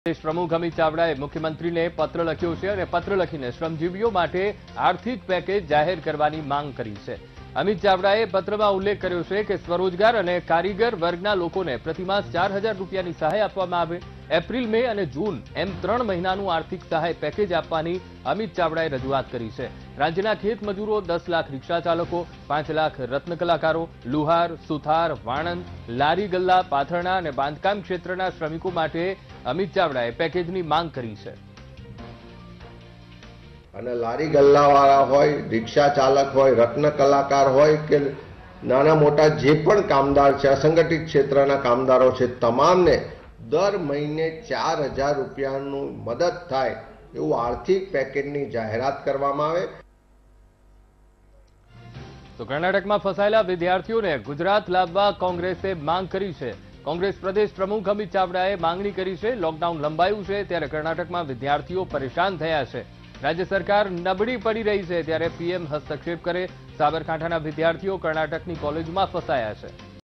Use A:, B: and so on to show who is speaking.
A: प्रदेश प्रमुख अमित चावड़ाए मुख्यमंत्री ने पत्र लख्यो छे અને પત્ર લખીને શ્રમજીવીઓ માટે આર્થિક પેકેજ જાહેર કરવાની માંગ કરી છે। અમિત ચાવડાએ પત્રમાં ઉલ્લેખ કર્યો છે કે સ્વરોજગાર અને કારીગર વર્ગના લોકોને પ્રતિમાસ 4000 રૂપિયાની સહાય આપવામાં આવે। એપ્રિલ, મે અને જૂન એમ 3 મહિનાનું આર્થિક સહાય પેકેજ આપવાની અમિત ચાવડાએ રજૂઆત કરી છે। રાજ્યના ખેત મજૂરો, 10 લાખ રિક્ષા ચાલકો, 5 લાખ રત્ન કલાકારો, લુહાર, સુથાર, વાણંદ, લારી ગલ્લા, પાથરણા અને બાંધકામ ક્ષેત્રના શ્રમિકો માટે અમિત ચાવડાએ પેકેજની માંગ કરી છે।
B: અને લારી ગલ્લાવાળા હોય, રિક્ષા ચાલક હોય, રત્ન કલાકાર હોય કે નાના મોટા જે પણ કામદાર છે, અસંગઠિત ક્ષેત્રના કામદારો છે, તમામને દર મહિને 4000 રૂપિયાનું મદદ થાય એવું આર્થિક પેકેજની જાહેરાત કરવામાં આવે।
A: તો કર્ણાટકમાં ફસાયેલા વિદ્યાર્થીઓને ગુજરાત લાવવા કોંગ્રેસે માંગ કરી છે। કોંગ્રેસ પ્રદેશ પ્રમુખ અમિત ચાવડાએ માંગણી કરી છે। લોકડાઉન લંબાયું છે ત્યારે કર્ણાટકમાં વિદ્યાર્થીઓ પરેશાન થયા છે। राज्य सरकार नबड़ी पड़ी रही है, त्यारे पीएम हस्तक्षेप करे। साबरकांठाना विद्यार्थीओ कर्नाटकनी कॉलेजमां फसाया है।